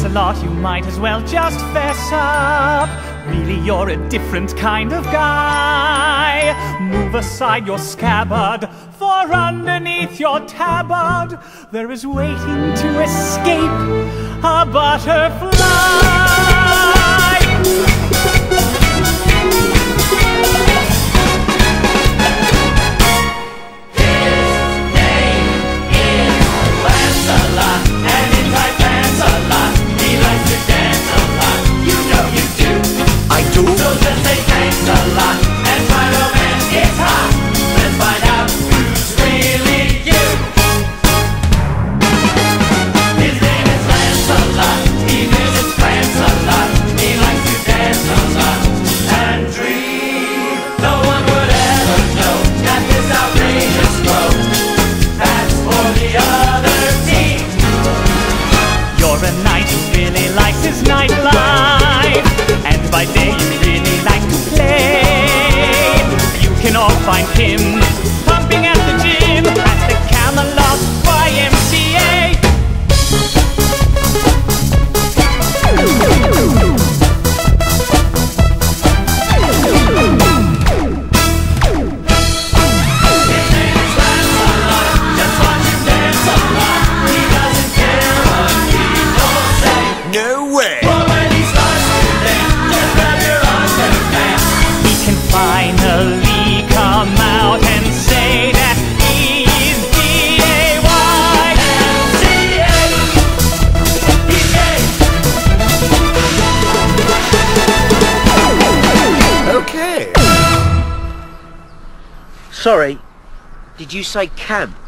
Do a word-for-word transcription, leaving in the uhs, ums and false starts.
Lancelot, you might as well just fess up. Really, you're a different kind of guy. Move aside your scabbard, for underneath your tabard there is waiting to escape a butterfly. Find him pumping at the gym at the Camelot Y M C A. His name is Lancelot, just watch him dance a lot. He doesn't care what people say. No way! But when he starts to dance, just grab your arms and dance. He can finally come out and say that he's D A Y M C A. He's gay. Okay. Sorry, did you say camp?